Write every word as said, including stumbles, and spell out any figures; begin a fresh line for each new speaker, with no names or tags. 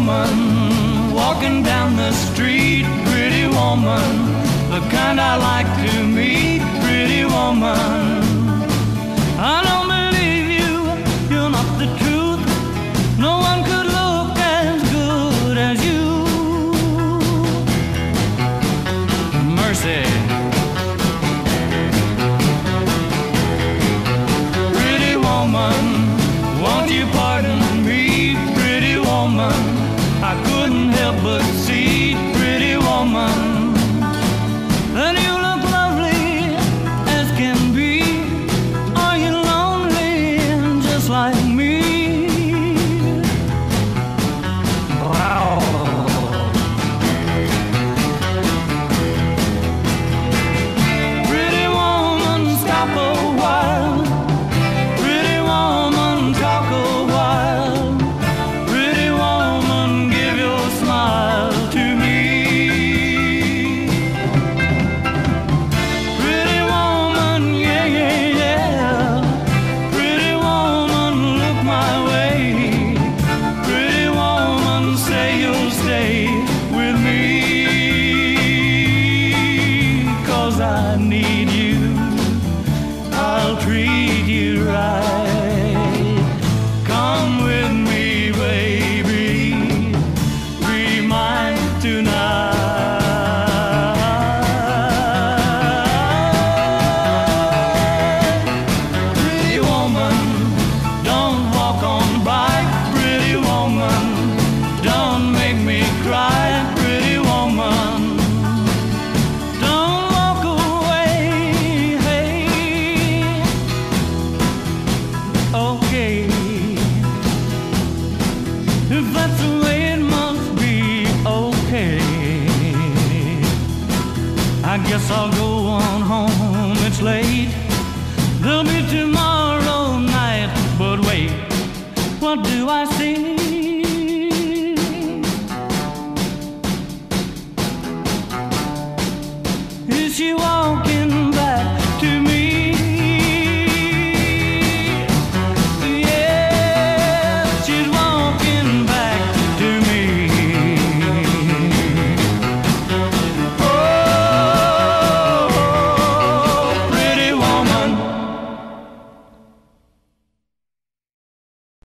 woman walking down the street, pretty woman, the kind I like to meet, pretty woman. I don't believe you, you're not the truth. No one could look as good as you. Mercy. Pretty woman, won't you pardon me, pretty woman? I couldn't help but see, pretty woman, that you look lovely as can be. Are you lonely just like me? Wow. Pretty woman, stop a while. Pretty woman, talk a while. Pretty woman, give your smile to me. Pretty woman, yeah, yeah, yeah. Pretty woman, look my way. Pretty woman, say you'll stay with me. 'Cause I need you, I'll treat you right. Come with me, baby, be mine tonight. Pretty woman, don't walk on by. Pretty woman, don't make me cry. Pretty woman, don't walk away. Hey, okay, if that's the way it must be, okay. I guess I'll go on home, it's late. There'll be tomorrow night, but wait, what do I see?